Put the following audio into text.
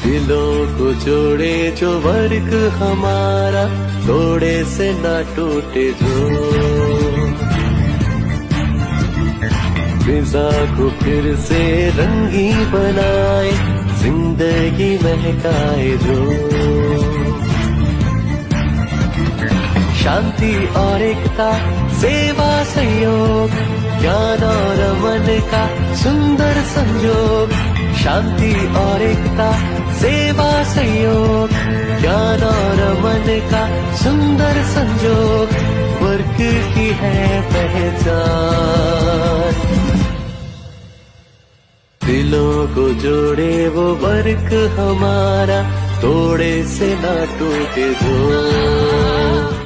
दिलों को जोड़े जो वर्क हमारा, तोड़े से ना टूटे जो। फिजा को फिर से रंगी बनाए, जिंदगी महकाए जो। शांति और एकता, सेवा सहयोग, ज्ञान और मन का सुंदर संयोग। शांति और एकता, सेवा सहयोग, ज्ञान और मन का सुंदर संयोग, वर्क की है पहचान। दिलों को जोड़े वो वर्क हमारा, तोड़े से ना टूटे जो।